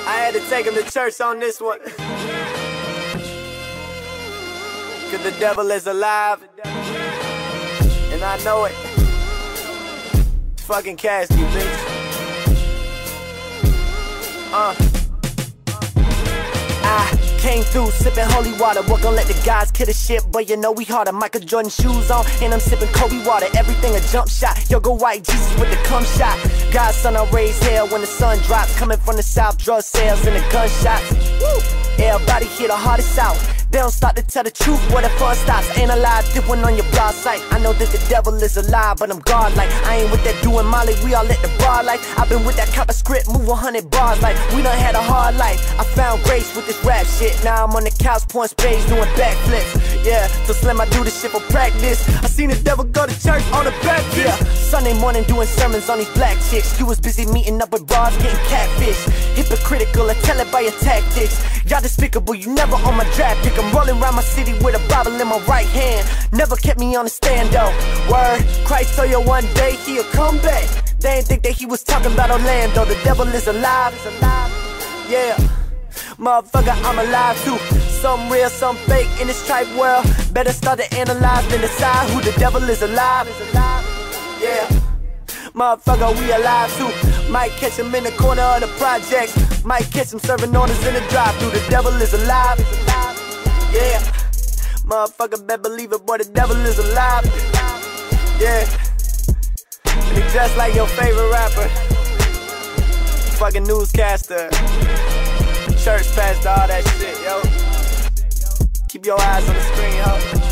I had to take him to church on this one. Cause the devil is alive, and I know it. Fucking cast you, bitch. I came through sipping holy water. We're gonna let the guys kill the shit, but you know we harder. Michael Jordan shoes on, and I'm sipping Kobe water. Everything a jump shot. Yo, go white Jesus with the cum shot. God's son, I raise hell when the sun drops. Coming from the south, drug sales and the gunshots. Woo! Everybody hear the hardest out. They don't start to tell the truth where the fun stops. Ain't a lie, dip one on your blog site. I know that the devil is a lie, but I'm godlike. I ain't with that doing Molly, we all at the bar life. I've been with that copper script, move 100 bars like we done had a hard life. I found grace with this rap shit. Now I'm on the couch, pouring spades, doing backflips. Yeah, so slim, I do this shit for practice. I seen the devil go to church on the back. Yeah, Sunday morning doing sermons on these black chicks. You was busy meeting up with bras, getting catfish. Hypocritical, I tell it by your tactics. Y'all despicable, you never on my draft pick. I'm rolling around my city with a Bible in my right hand. Never kept me on the stand though. Word, Christ told you one day he'll come back. They ain't think that he was talking about Orlando. The devil is alive. Yeah, motherfucker, I'm alive too. Some real, some fake in this tripe world. Better start to analyze and decide who the devil is alive. Yeah, motherfucker, we alive too. Might catch him in the corner of the projects. Might catch him serving orders in the drive-thru. The devil is alive. Yeah, motherfucker, better believe it, boy, the devil is alive. Yeah, and he just like your favorite rapper. Fucking newscaster, church pastor, all that shit, yo. Keep your eyes on the screen, ho.